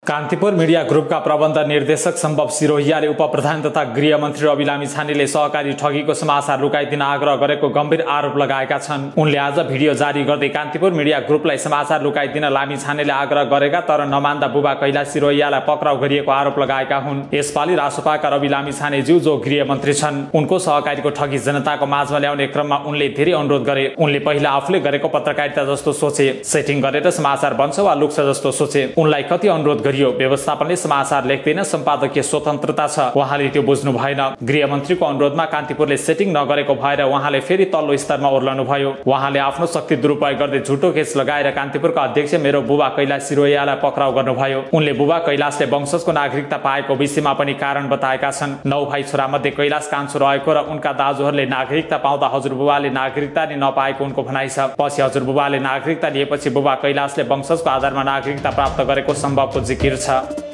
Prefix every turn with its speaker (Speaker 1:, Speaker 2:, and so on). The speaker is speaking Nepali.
Speaker 1: कान्तिपुर मिडिया ग्रुपका प्रबन्ध निर्देशक सम्भव सिरोहियाले उपप्रधान तथा गृहमन्त्री रवि लामिछानेले सहकारी ठगीको समाचार लुकाइदिन आग्रह गरेको गम्भीर आरोप लगाएका छन्। उनले आज भिडियो जारी गर्दै कान्तिपुर मिडिया ग्रुपलाई समाचार लुकाइदिन लामिछानेले आग्रह गरेका तर नमान्दा बुबा कैलाश सिरोहियालाई पक्राउ गरिएको आरोप लगाएका हुन्। यसपालि रासोपाका रवि लामिछानेज्यू जो गृहमन्त्री छन्, उनको सहकारीको ठगी जनताको माझमा ल्याउने क्रममा उनले धेरै अनुरोध गरे। उनले पहिला आफूले गरेको पत्रकारिता जस्तो सोचे, सेटिङ गरेर समाचार बन्छ वा लुक्छ जस्तो सोचे। उनलाई कति अनुरोध गरियो, व्यवस्थापनले समाचार लेख्दैन, सम्पादकीय स्वतन्त्रता छ, उहाँले त्यो बुझ्नु भएन। गृहमन्त्रीको अनुरोधमा कान्तिपुरले सेटिङ नगरेको भएर उहाँले फेरि तल्लो स्तरमा ओर्लनु भयो। उहाँले आफ्नो शक्ति दुरुपयोग गर्दै झुटो केस लगाएर कान्तिपुरका अध्यक्ष मेरो बुबा कैलाश सिरोहियालाई पक्राउ गर्नुभयो। उनले बुबा कैलाशले वंशजको नागरिकता पाएको विषयमा पनि कारण बताएका छन्। 9 भाइ छोरामध्ये कैलाश कान्छो रहेको र उनका दाजुहरूले नागरिकता पाउँदा हजुरबुबाले नागरिकता नै नपाएको उनको भनाइ छ। पछि हजुरबुबाले नागरिकता लिएपछि बुबा कैलाशले वंशजको आधारमा नागरिकता प्राप्त गरेको सम्भवको जिकिर छ।